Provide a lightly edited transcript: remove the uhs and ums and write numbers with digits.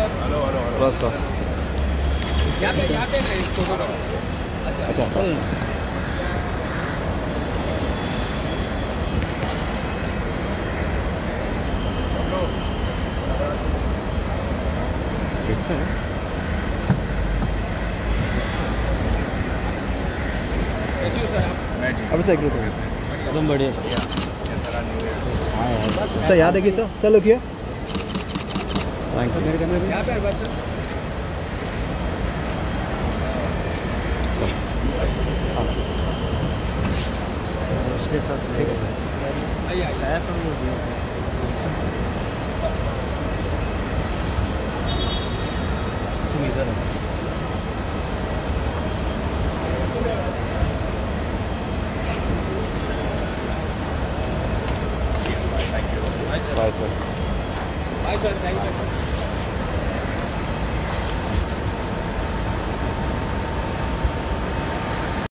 बस यहाँ पे ना इसको थोड़ा अच्छा अब से एकदम बढ़िया हाँ यार सर याद है कि सर लोग किया थैंक यू उसके साथ तुम इधर